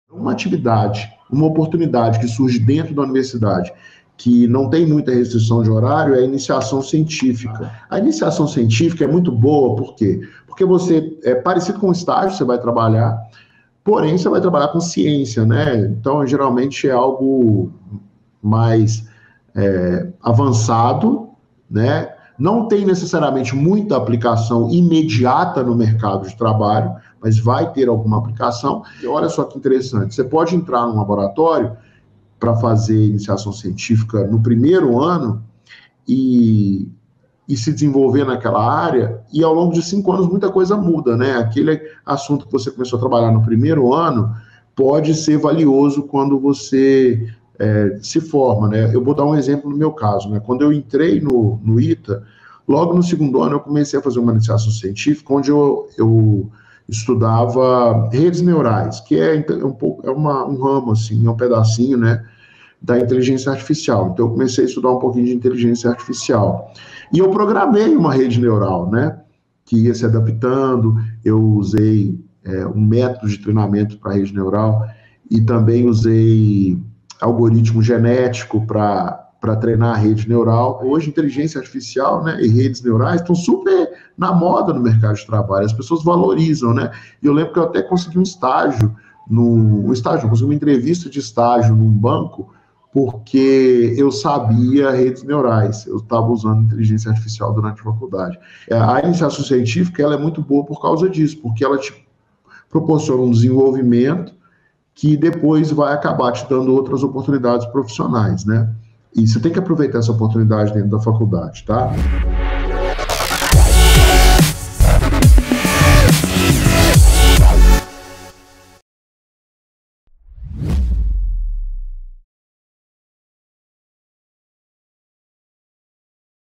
Uma atividade, uma oportunidade que surge dentro da universidade, que não tem muita restrição de horário, é a iniciação científica. A iniciação científica é muito boa, por quê? Porque você é parecido com o estágio, você vai trabalhar, porém você vai trabalhar com ciência, né? Então, geralmente é algo mais avançado, né? Não tem necessariamente muita aplicação imediata no mercado de trabalho, mas vai ter alguma aplicação. E olha só que interessante, você pode entrar num laboratório para fazer iniciação científica no primeiro ano e se desenvolver naquela área, e ao longo de 5 anos muita coisa muda, né? Aquele assunto que você começou a trabalhar no primeiro ano pode ser valioso quando você se forma, né? Eu vou dar um exemplo no meu caso, né? Quando eu entrei no ITA, logo no segundo ano eu comecei a fazer uma iniciação científica, onde eu estudava redes neurais, que é um ramo, assim, é um pedacinho, né, da inteligência artificial. Então eu comecei a estudar um pouquinho de inteligência artificial. E eu programei uma rede neural, né, que ia se adaptando. Eu usei um método de treinamento para rede neural e também usei algoritmo genético para treinar a rede neural. Hoje, inteligência artificial, né, e redes neurais estão super na moda no mercado de trabalho. As pessoas valorizam, né? E eu lembro que eu até consegui consegui uma entrevista de estágio num banco, porque eu sabia redes neurais, eu estava usando inteligência artificial durante a faculdade. A iniciação científica ela é muito boa por causa disso, porque ela te proporciona um desenvolvimento que depois vai acabar te dando outras oportunidades profissionais, né? E você tem que aproveitar essa oportunidade dentro da faculdade, tá?